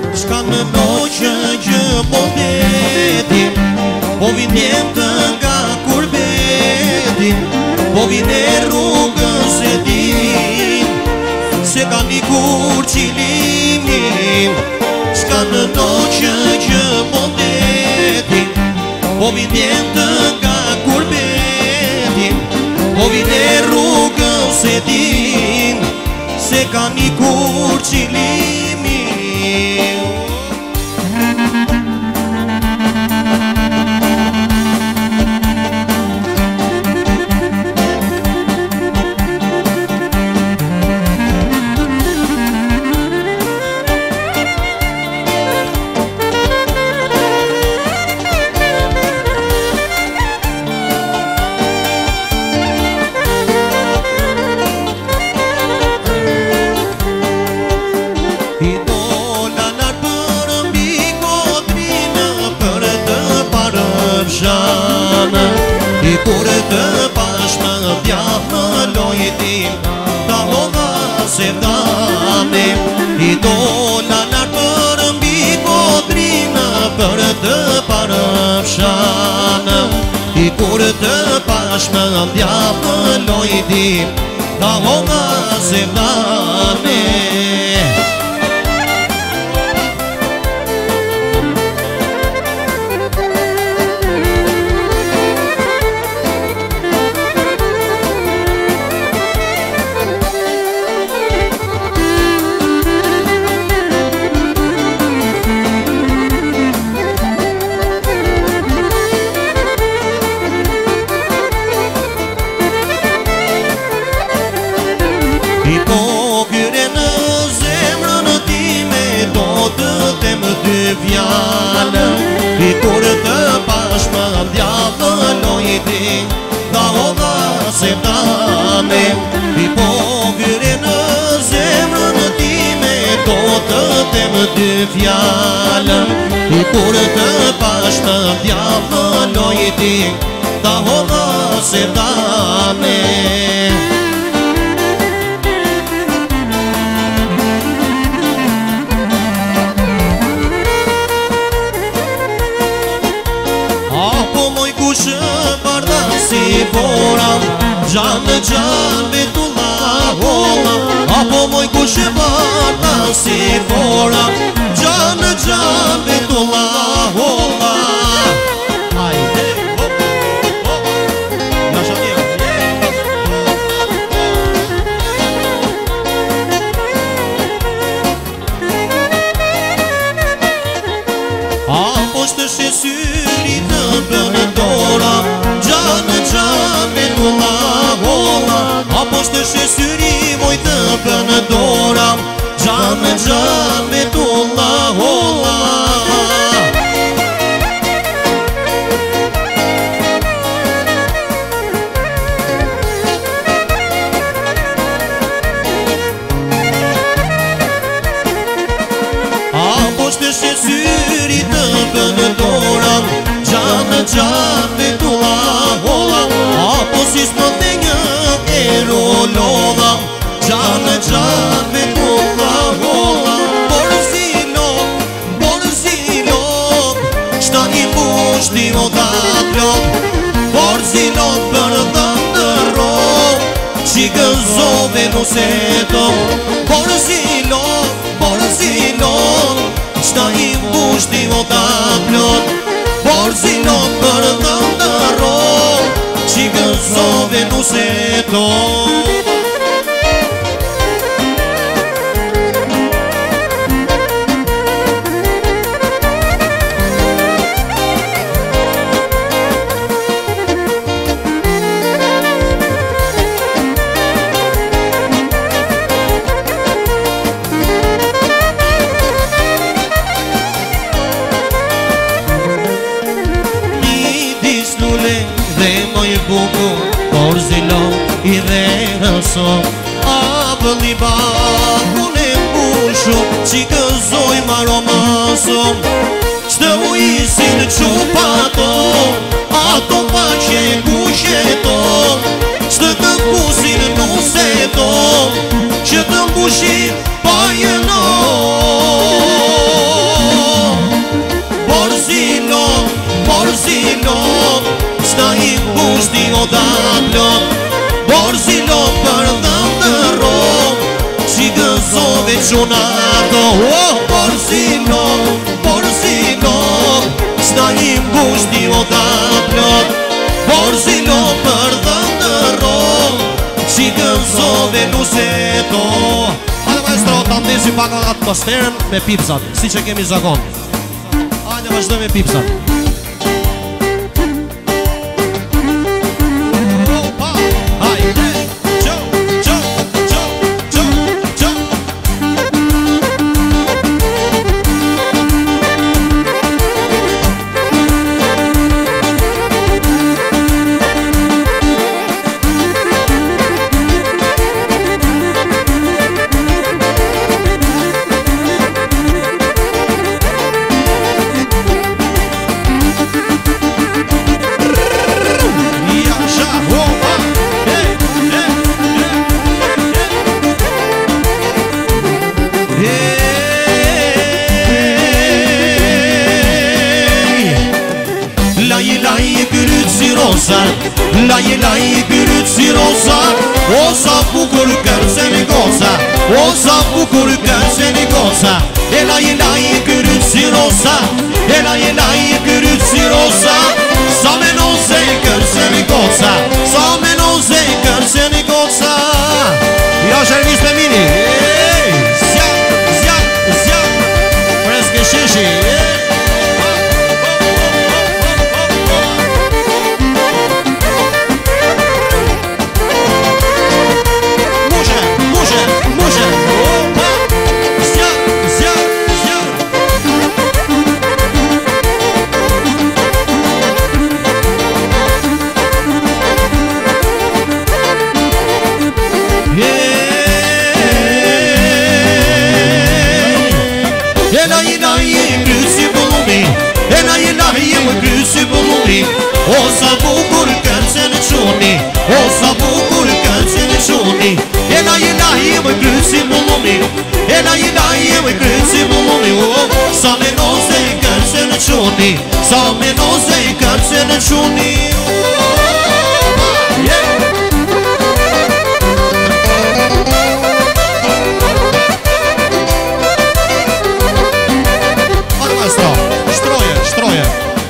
Shka në noqë që po veti, po vindjetë nga kurbeti, po vine rrugës e din, se ka një kur qilimin. Shka në noqë që po veti, po vindjetë nga kurbeti, po vine rrugës e din, se ka një kur qilimin. I kur të pashmë djavë lojtim, ta hodha se vdame. I dola lartë për mbi kodrinë, për të parëfshanë. I kur të pashmë djavë lojtim, ta hodha se vdame. I kur të pashmë djavë lojtim, ta hodha se vdame. I pokëre në zemrën time, do të them dy fjallë. I kur të pashmë djavë lojtim, ta hodha se vdame. Si fora, gjanë gjanë betulla holla. Apo moj kushe barda si fora, gjanë gjanë betulla holla. Hajde, hop, hop, nasha një. Apo shtë shesyri të bënë dora, gjanë gjanë betulla holla. Apo shtë shesyri moj të bënë dora, gjanë gjanë betulla holla. Apo shtë shesyri të bënë dora, gjanë gjanë betulla holla. Apo si s'më dhe një erolodha, gjanë gjanë betulla holla. Por zilot, shta një pushti o da plot. Por zilot për dhëmë të rovë, që gëzove nuse to. Por zilot, shta një pushti o da plot. Por zilot për dhëmë të rovë, që gëzove nuse to. Por zilon i dhe rëso, abëlli bakun e mbushu, që gëzoj maromaso. Qtë u isin qupato, ato pa që kusheto. Qtë të kusin nuseto, që të mbushin pa jeno. to Borsilo, Borsilo Sta i mbushti o ta plot Borsilo për dhënë rog Që gënzove nuseto Hajde maestro, ta ndesi pak atmosferën me pipsat Si që kemi zakon Hajde vazhdoj me pipsat Laje, laje, gryt si rosa O sa bukur kërseni goca O sa bukur kërseni goca E laje, gryt si rosa E laje, gryt si rosa Sa me noze kërseni goca Sa me noze kërseni goca Ja shërvis me mini Zjak, zjak, zjak Freske shishi O sa bukur kërseni quni O sa bukur kërseni quni Ela më krysi mullumi Ela më krysi mullumi Sa me noze kërseni quni Sa me noze kërseni quni Hajde maestro, shtroje, shtroje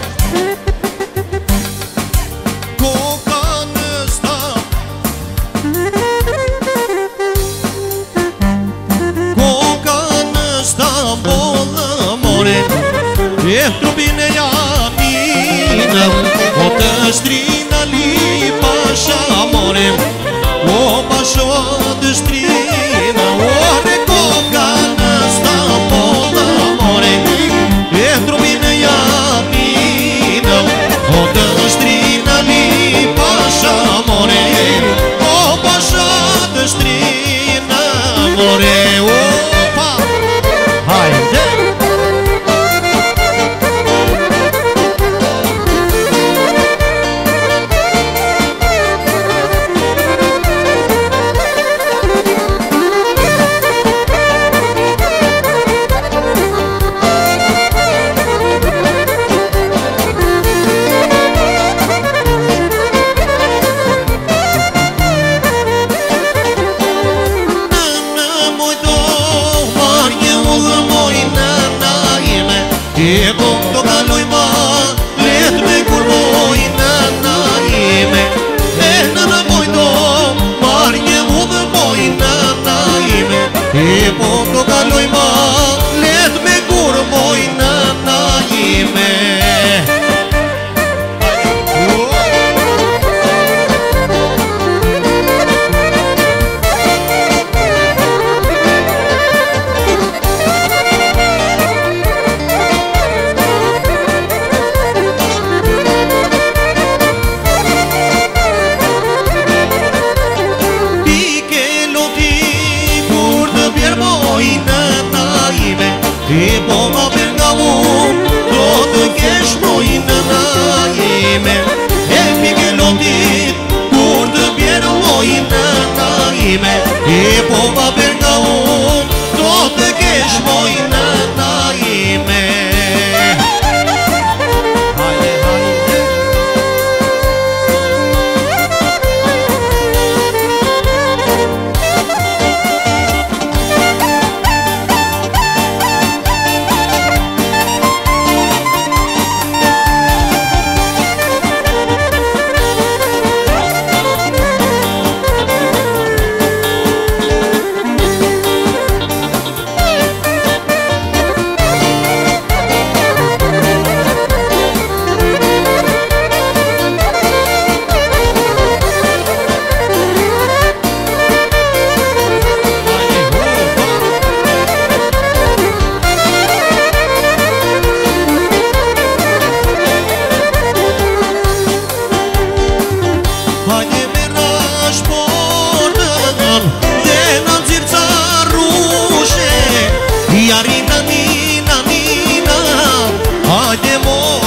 E trupin e jaminëm O të shtrina li pasha amore O pasha të shtrina O re koka në Stamboll amore E trupin e jaminëm O të shtrina li pasha amore O pasha të shtrina amore Opa Hajde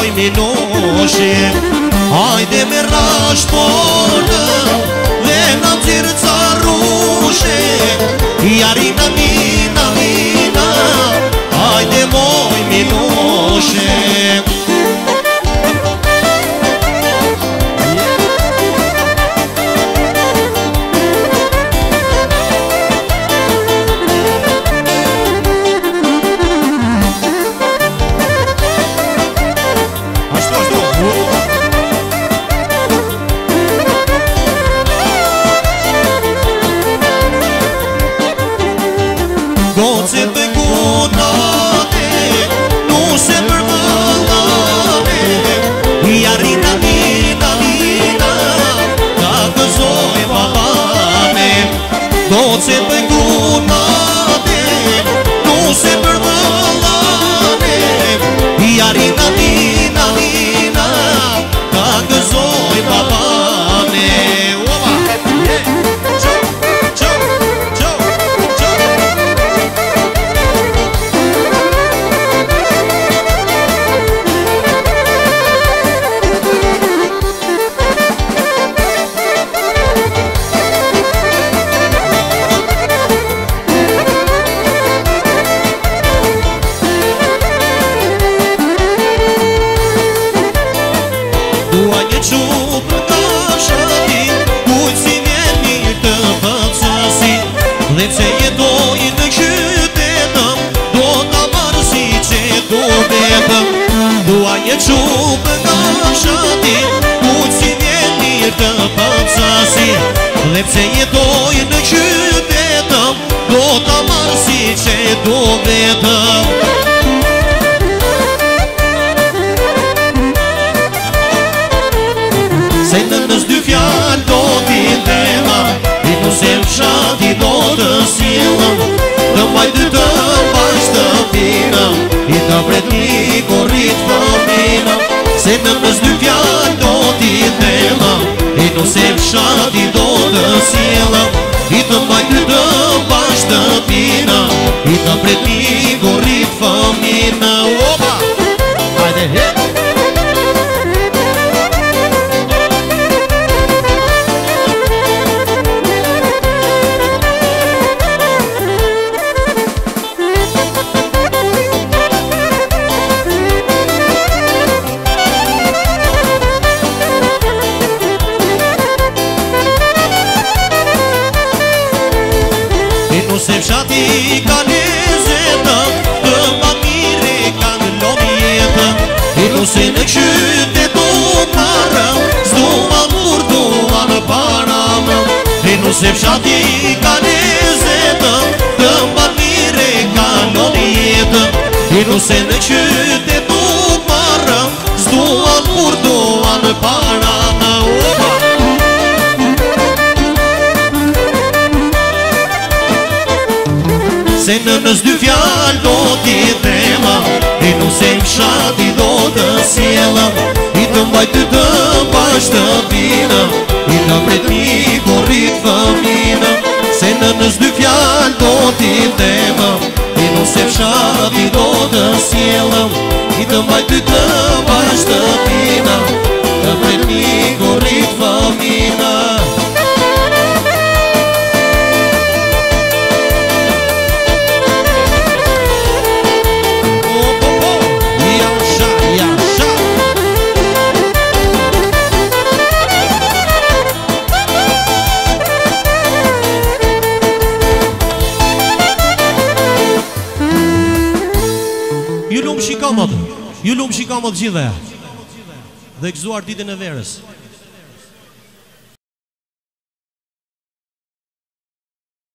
moj minushi. Hajde me rash portëm dhe na nxirë ca rushe. Jarina mina mina, hajde moj minushi. Goce pe gunate, nu se përvëllane. Jarina mina mina, ka gëzoj babane. Goce pe gunate, nu se përvëllane. Jarina mina mina, ka gëzoj babane. Oba! Qo, qo, qo, qo. Dua një qupë nga shati, kujtë si vjen mirë të pëtësi. Dhe pse jetoj në qytetëm, do të marë si që do vetëm. Dua një qupë nga shati, kujtë si vjen mirë të pëtësi. Dhe pse jetoj në qytetëm, do të marë si që do vetëm. Se në nës dy fjallë do t'i tema, i nu se fshati do të silëm. Të mbajtë të mbash të pinëm, i të pret një korrit fëminëm. Se në nës dy fjallë do t'i tema, i nu se fshati do të silëm. I të mbajtë të mbash të pinëm, i të pret një korrit fëminëm. Opa! Hajde, he! Se fshati ka lezetëm, të mba mire ka në lomi jetëm. I nu se në qytet du marëm, s'dua mur dua në param. I nu se fshati ka lezetëm, të mba mire ka në lomi jetëm. I nu se në qytet du marëm, s'dua mur dua në param. Opa! Se në nës dy fjallë do t'i tema, i nu se fshati do të sjellëm. I të mbajtë të mbash të pinëm, i të pret një korrit fëminëm. Se në nës dy fjallë do t'i tema, i nu se fshati do të sjellëm. I të mbajtë të mbash të pinëm, të pret një korrit fëminëm. Ju lumë shikamat gjithë dhe gëzuar ditën e verës.